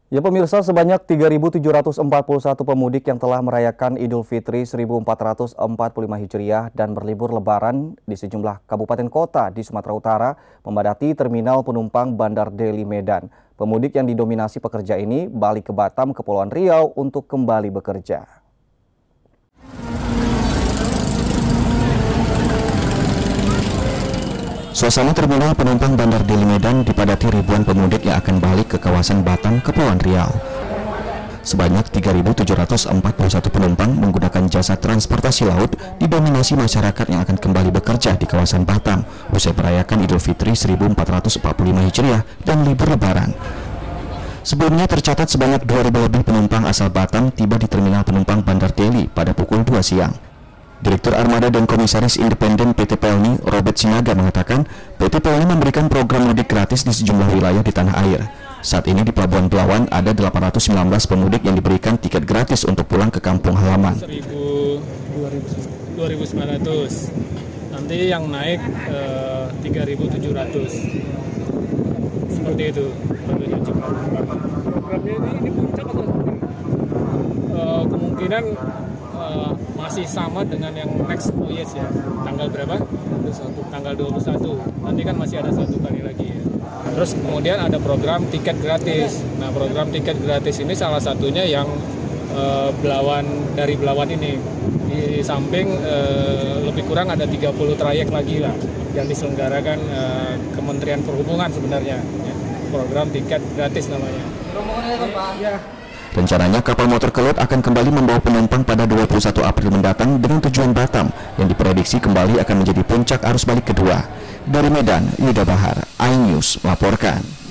Ya pemirsa, sebanyak 3.741 pemudik yang telah merayakan Idul Fitri 1445 Hijriah dan berlibur lebaran di sejumlah kabupaten kota di Sumatera Utara memadati terminal penumpang Bandar Deli Medan. Pemudik yang didominasi pekerja ini balik ke Batam, Kepulauan Riau untuk kembali bekerja. Suasana terminal penumpang Bandar Deli Medan dipadati ribuan pemudik yang akan balik ke kawasan Batam, Kepulauan Riau. Sebanyak 3.741 penumpang menggunakan jasa transportasi laut didominasi masyarakat yang akan kembali bekerja di kawasan Batam usai merayakan Idul Fitri 1445 Hijriah dan libur lebaran. Sebelumnya tercatat sebanyak 2.000 lebih penumpang asal Batam tiba di terminal penumpang Bandar Deli pada pukul 2 siang. Direktur Armada dan Komisaris Independen PT Pelni, Robert Sinaga mengatakan, PT Pelni memberikan program mudik gratis di sejumlah wilayah di tanah air. Saat ini di Pelabuhan Belawan ada 819 pemudik yang diberikan tiket gratis untuk pulang ke kampung halaman. 2.900. Nanti yang naik 3.700. Seperti itu. Programnya ini puncak atau kemungkinan masih sama dengan yang next voyage ya. Tanggal berapa? Tanggal 21. Nanti kan masih ada satu kali lagi ya. Terus kemudian ada program tiket gratis. Nah, program tiket gratis ini salah satunya yang dari Belawan ini. Di samping lebih kurang ada 30 trayek lagi lah yang diselenggarakan Kementerian Perhubungan sebenarnya. Ya. Program tiket gratis namanya. Ya. Rencananya kapal motor Kelot akan kembali membawa penumpang pada 21 April mendatang dengan tujuan Batam yang diprediksi kembali akan menjadi puncak arus balik kedua. Dari Medan, Yuda Bahar, iNews melaporkan.